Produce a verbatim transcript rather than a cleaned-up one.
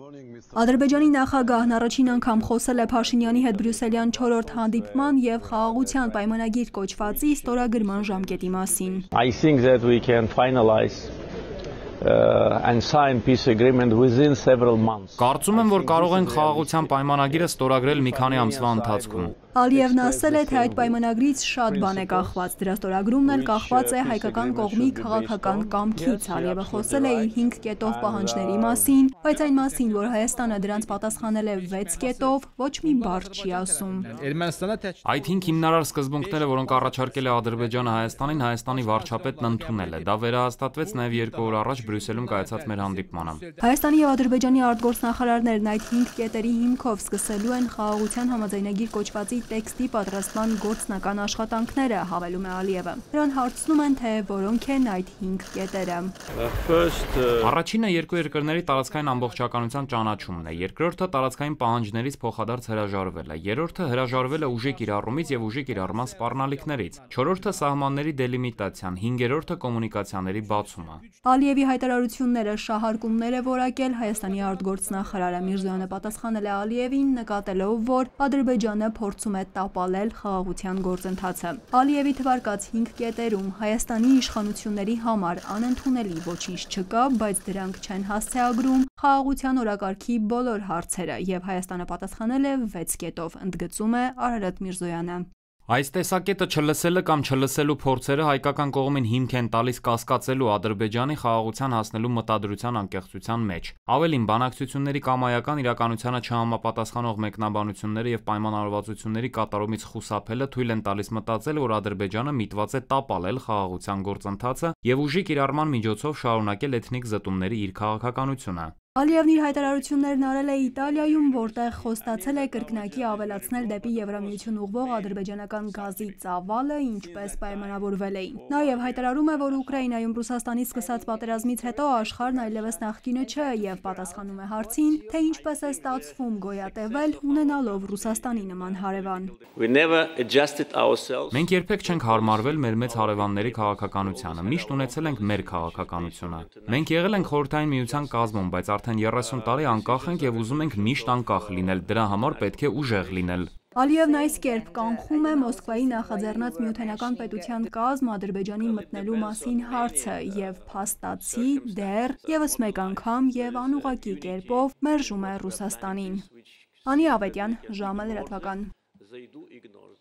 Ադրբեջանի նախագահն առաջին անգամ խոսել է Փաշինյանի հետ բրյուսելյան չորրորդ հանդիպման և խաղաղության պայմանագիր կոչվածի ստորագրման ժամկետի մասին։ I think that we can finalize uh, and sign peace agreement within several months. Կարծում եմ, որ կարող ենք խաղաղության պայմանագիրը ստորագրել մի քանի ամսվա ընթացքում։ Ալիևն ասել է, թե այդ պայմանագրից շատ բան է կախված, դրա ստորագրումն էլ կախված է հայկական կողմի քաղաքական կամքից։ Ալիևը խոսել է իր հինգ կետով պահանջների մասին, բայց այն մասին, որ Հայաստանը դրանց պատասխանել է վեց կետով, ոչ մի բառ չի ասում։ Այդ հինգ հիմնարար սկզբունքները, որոնք առաջարկել է Ադրբեջանը Հայաստանին, Հայաստանի վարչապետն ընդունել է։ Դա վերահաստատվեց նաև երկու օր առաջ Բրյուսելում կայացած մեր հանդիպմանը։ Հայաստանի և Ադրբեջանի արտգործնախարարներն այդ հինգ կետերի հիմքով սկսելու են խաղաղության համաձայնագիր կոչվածի տեքստի պատրաստման գործնական աշխատանքները, հավելում է Ալիևը։ Նրան հարցնում են, թե որոնք են այդ հինգ կետերը։ Առաջինը երկու երկրների տարածքային ամբողջականության ճանաչումն է, երկրորդը տարածքային պահանջներից փոխադարձ հրաժարվելը, երրորդը հրաժարվելը ուժի կիրառումից և ուժի կիրառման սպառնալիքներից, չորրորդը սահմանների դելիմիտացիան, հինգերորդը կոմունիկացիաների բացումը։ Ալիևի հայտարարությունները շահարկումներ է որակել Հայաստանի արտգործնախարարը Միրզոյանը պատասխանել է Ալիևին, նկատելով, որ Ադրբեջանը փորձում է տապալել խաղաղության գործընթացը։ Ալիևի թվարկած հինգ կետերում Հայաստանի իշխանությունների համար անընդունելի ոչինչ չկա, բայց դրանք չեն հասցեագրում խաղաղության օրակարգի բոլոր հարցերը, և Հայաստանը պատասխանել է վեց կետով, ընդգծում է Արարատ Միրզոյանը։ Այս տեսակետը չլսելը կամ չլսելու փորձերը հայկական կողմին հիմք են տալիս կասկածելու Ադրբեջանի խաղաղության հասնելու մտադրության անկեղծության մեջ։ Ավելին, բանակցությունների կամայական իրականությանը չհամապատասխանող մեկնաբանությունները և պայմանավորվածությունների կատարումից խուսափելը թույլ են տալիս մտածել, որ Ադրբեջանը միտված է տապալել խաղաղության գործընթացը և ուժի կիրառման միջոցով շարունակել էթնիկ զտումների իր քաղաքականությունը։ Ալիևն իր հայտարարություններն արել է Իտալիայում, որտեղ խոստացել է կրկնակի ավելացնել դեպի Եվրամիություն ուղղվող ադրբեջանական գազի ծավալը, ինչպես պայմանավորվել էին։ Նաև հայտարարում է, որ Ուկրաինայում Ռուսաստանից սկսած պատերազմից հետո աշխարհն այլևս նախկինը չէ և պատասխանում է հարցին, թե ինչպես է ստացվում գոյատևել ունենալով Ռուսաստանի նման հարևան։ Մենք երբեք չենք հարմարվել մեր մեծ հարևանների քաղաքականությանը, միշտ ունեցել ենք մեր քաղաքականությունը։ Մենք եղել ենք Խորհրդային Միության կազմում, բայց արդեն երեսուն տարի անկախ ենք և ուզում ենք միշտ անկախ լինել, դրա համար պետք է ուժեղ լինել։ Ալիևն այս կերպ կանխում է Մոսկվայի նախաձեռնած միութենական պետության կազմ Ադրբեջանի մտնելու մասին հարցը և փաստացի դեռ ևս մեկ անգամ և անուղղակի կերպով մերժում է Ռուսաստանին։ Անի Ավետյան, ժամը լրատվական։